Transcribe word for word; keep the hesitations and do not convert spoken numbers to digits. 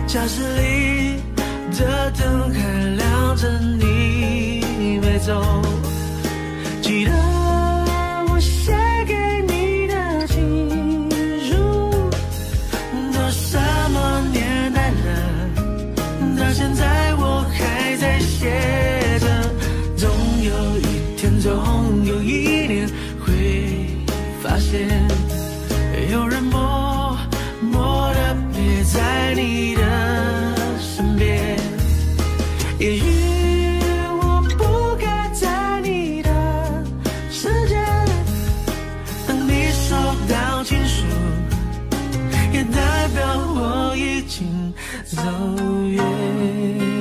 教室里的灯还亮着，你没走。记得我写给你的情书，都什么年代了，到现在我还在写着。总有一天，总有一年会发现，有人默默地陪在你的身边。也许我不该在你的世界，当你收到情书，也代表我已经走远。